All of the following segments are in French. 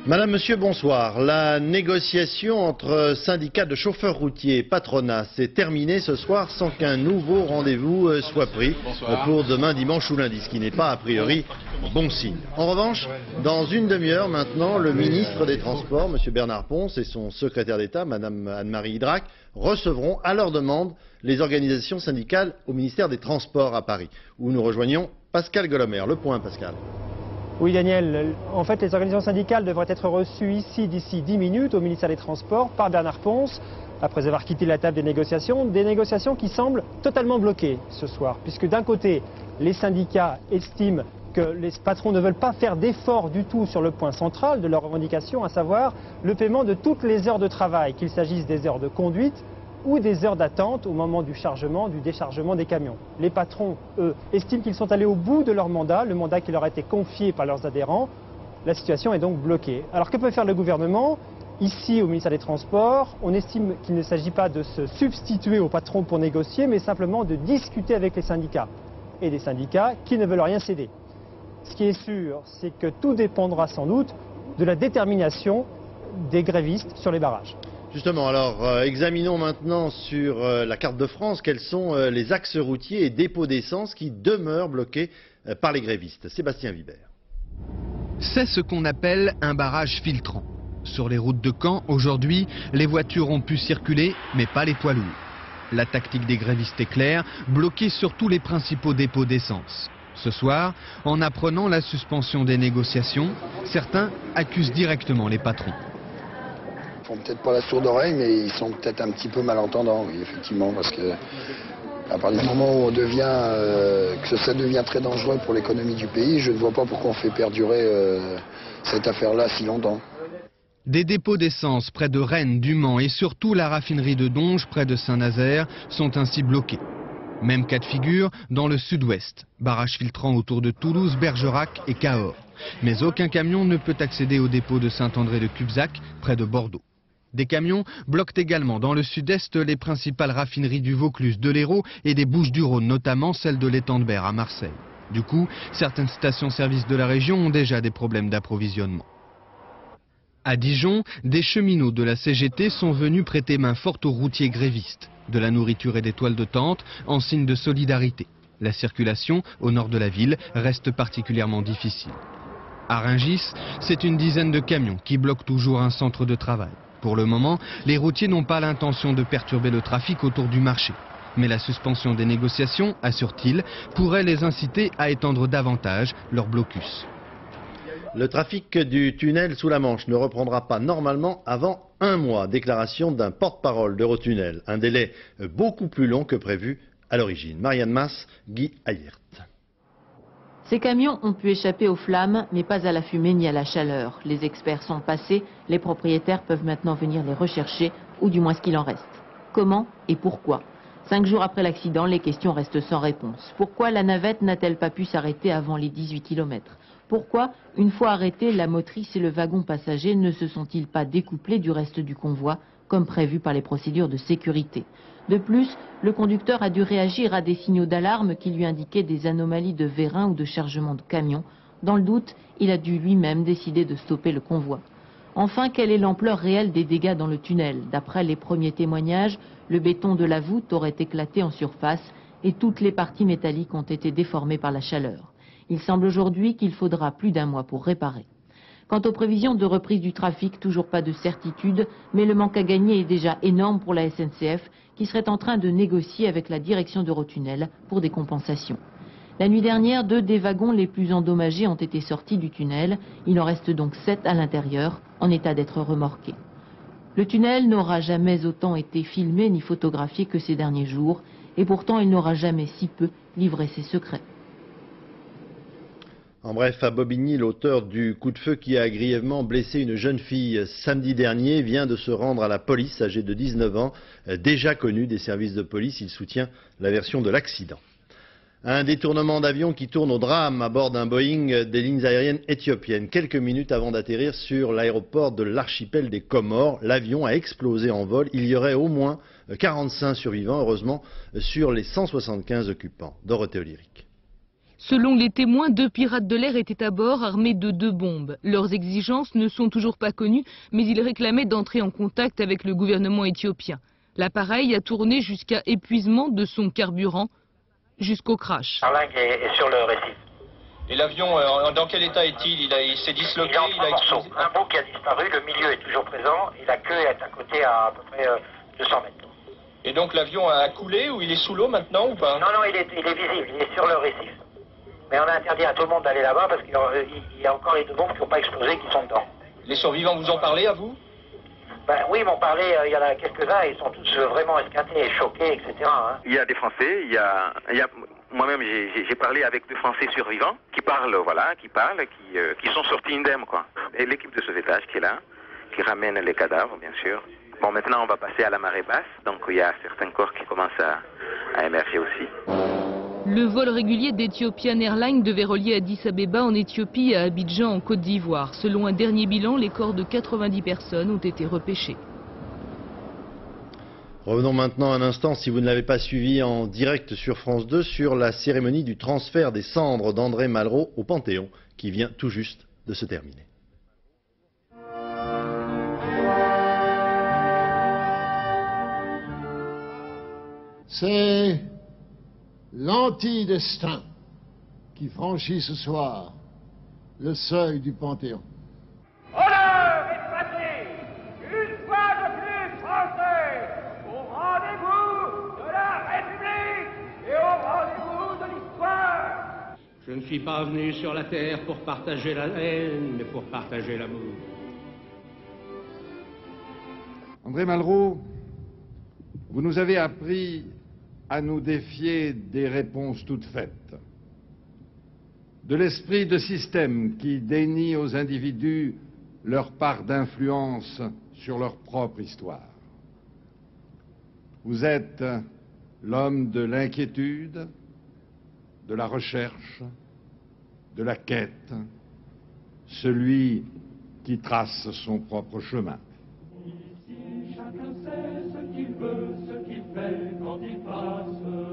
Madame, Monsieur, bonsoir. La négociation entre syndicats de chauffeurs routiers et patronat s'est terminée ce soir sans qu'un nouveau rendez-vous soit pris pour demain dimanche ou lundi, ce qui n'est pas a priori bon signe. En revanche, dans une demi-heure maintenant, le ministre des Transports, Monsieur Bernard Ponce, et son secrétaire d'État, Madame Anne-Marie Idrac, recevront à leur demande les organisations syndicales au ministère des Transports à Paris, où nous rejoignons Pascal Golomer. Le point, Pascal. Oui Daniel, en fait les organisations syndicales devraient être reçues ici d'ici 10 minutes au ministère des Transports par Bernard Ponce, après avoir quitté la table des négociations qui semblent totalement bloquées ce soir, puisque d'un côté les syndicats estiment que les patrons ne veulent pas faire d'efforts du tout sur le point central de leur revendication, à savoir le paiement de toutes les heures de travail, qu'il s'agisse des heures de conduite ou des heures d'attente au moment du chargement, du déchargement des camions. Les patrons, eux, estiment qu'ils sont allés au bout de leur mandat, le mandat qui leur a été confié par leurs adhérents. La situation est donc bloquée. Alors que peut faire le gouvernement? Ici, au ministère des Transports, on estime qu'il ne s'agit pas de se substituer aux patrons pour négocier, mais simplement de discuter avec les syndicats. Et des syndicats qui ne veulent rien céder. Ce qui est sûr, c'est que tout dépendra sans doute de la détermination des grévistes sur les barrages. Justement, alors examinons maintenant sur la carte de France quels sont les axes routiers et dépôts d'essence qui demeurent bloqués par les grévistes. Sébastien Vibert. C'est ce qu'on appelle un barrage filtrant. Sur les routes de Caen, aujourd'hui, les voitures ont pu circuler, mais pas les poids lourds. La tactique des grévistes est claire, bloquer sur tous les principaux dépôts d'essence. Ce soir, en apprenant la suspension des négociations, certains accusent directement les patrons. Ils font peut-être pas la sourde oreille, mais ils sont peut-être un petit peu malentendants, oui, effectivement, parce que à partir du moment où on devient, que ça devient très dangereux pour l'économie du pays, je ne vois pas pourquoi on fait perdurer cette affaire-là si longtemps. Des dépôts d'essence près de Rennes, du Mans et surtout la raffinerie de Donge près de Saint-Nazaire sont ainsi bloqués. Même cas de figure dans le sud-ouest, barrage filtrant autour de Toulouse, Bergerac et Cahors. Mais aucun camion ne peut accéder au dépôt de Saint-André de Cubzac près de Bordeaux. Des camions bloquent également dans le sud-est les principales raffineries du Vaucluse, de l'Hérault et des Bouches-du-Rhône, notamment celle de l'Étang de Berre à Marseille. Du coup, certaines stations-service de la région ont déjà des problèmes d'approvisionnement. À Dijon, des cheminots de la CGT sont venus prêter main forte aux routiers grévistes. De la nourriture et des toiles de tente en signe de solidarité. La circulation au nord de la ville reste particulièrement difficile. À Rungis, c'est une dizaine de camions qui bloquent toujours un centre de travail. Pour le moment, les routiers n'ont pas l'intention de perturber le trafic autour du marché. Mais la suspension des négociations, assure-t-il, pourrait les inciter à étendre davantage leur blocus. Le trafic du tunnel sous la Manche ne reprendra pas normalement avant un mois. Déclaration d'un porte-parole d'Eurotunnel. Un délai beaucoup plus long que prévu à l'origine. Marianne Mas, Guy Ayert. Ces camions ont pu échapper aux flammes, mais pas à la fumée ni à la chaleur. Les experts sont passés, les propriétaires peuvent maintenant venir les rechercher, ou du moins ce qu'il en reste. Comment et pourquoi? 5 jours après l'accident, les questions restent sans réponse. Pourquoi la navette n'a-t-elle pas pu s'arrêter avant les 18 km? Pourquoi, une fois arrêtée, la motrice et le wagon passager ne se sont-ils pas découplés du reste du convoi, comme prévu par les procédures de sécurité? De plus, le conducteur a dû réagir à des signaux d'alarme qui lui indiquaient des anomalies de vérin ou de chargement de camion. Dans le doute, il a dû lui-même décider de stopper le convoi. Enfin, quelle est l'ampleur réelle des dégâts dans le tunnel? D'après les premiers témoignages, le béton de la voûte aurait éclaté en surface et toutes les parties métalliques ont été déformées par la chaleur. Il semble aujourd'hui qu'il faudra plus d'un mois pour réparer. Quant aux prévisions de reprise du trafic, toujours pas de certitude, mais le manque à gagner est déjà énorme pour la SNCF, qui serait en train de négocier avec la direction d'Eurotunnel pour des compensations. La nuit dernière, 2 des wagons les plus endommagés ont été sortis du tunnel. Il en reste donc 7 à l'intérieur, en état d'être remorqués. Le tunnel n'aura jamais autant été filmé ni photographié que ces derniers jours, et pourtant il n'aura jamais si peu livré ses secrets. En bref, à Bobigny, l'auteur du coup de feu qui a grièvement blessé une jeune fille samedi dernier vient de se rendre à la police, âgée de 19 ans, déjà connue des services de police. Il soutient la version de l'accident. Un détournement d'avion qui tourne au drame à bord d'un Boeing des lignes aériennes éthiopiennes. Quelques minutes avant d'atterrir sur l'aéroport de l'archipel des Comores, l'avion a explosé en vol. Il y aurait au moins 45 survivants, heureusement, sur les 175 occupants. Dorothée Olyric. Selon les témoins, 2 pirates de l'air étaient à bord armés de 2 bombes. Leurs exigences ne sont toujours pas connues, mais ils réclamaient d'entrer en contact avec le gouvernement éthiopien. L'appareil a tourné jusqu'à épuisement de son carburant, jusqu'au crash. Arlingue est sur le récif. Et l'avion, dans quel état est-il? Il s'est disloqué, il a explosé. Un bout qui a disparu, le milieu est toujours présent et la queue est à côté à peu près 200 mètres. Et donc l'avion a coulé ou il est sous l'eau maintenant ou pas? Non, il est visible, il est sur le récif. Mais on a interdit à tout le monde d'aller là-bas parce qu'il y a encore les 2 bombes qui n'ont pas explosé qui sont dedans. Les survivants vous ont parlé à vous? Oui, ils m'ont parlé, il y en a quelques-uns, ils sont tous vraiment esquintés, choqués, etc. Hein. Il y a des Français, moi-même j'ai parlé avec 2 Français survivants qui parlent, qui sont sortis indemnes, quoi. Et l'équipe de sauvetage qui est là, qui ramène les cadavres, bien sûr. Bon, maintenant on va passer à la marée basse, donc il y a certains corps qui commencent à émerger aussi. Le vol régulier d'Ethiopian Airlines devait relier Addis Abeba en Éthiopie à Abidjan en Côte d'Ivoire. Selon un dernier bilan, les corps de 90 personnes ont été repêchés. Revenons maintenant un instant, si vous ne l'avez pas suivi en direct sur France 2, sur la cérémonie du transfert des cendres d'André Malraux au Panthéon, qui vient tout juste de se terminer. C'est l'antidestin qui franchit ce soir le seuil du Panthéon. Honneur et patrie, une fois de plus français, au rendez-vous de la République et au rendez-vous de l'histoire. Je ne suis pas venu sur la terre pour partager la haine, mais pour partager l'amour. André Malraux, vous nous avez appris à nous défier des réponses toutes faites, de l'esprit de système qui dénie aux individus leur part d'influence sur leur propre histoire. Vous êtes l'homme de l'inquiétude, de la recherche, de la quête, celui qui trace son propre chemin. Ici, chacun sait ce qu'il veut, ce qu'il fait quand il passe.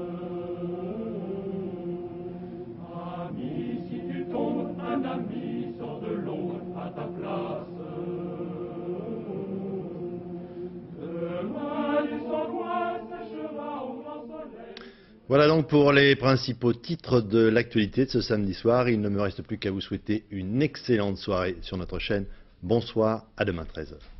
Ami, si tu tombes, un ami sort de l'ombre à ta place. Demain, il s'envoie, séchera au grand soleil. Voilà donc pour les principaux titres de l'actualité de ce samedi soir. Il ne me reste plus qu'à vous souhaiter une excellente soirée sur notre chaîne. Bonsoir, à demain 13h.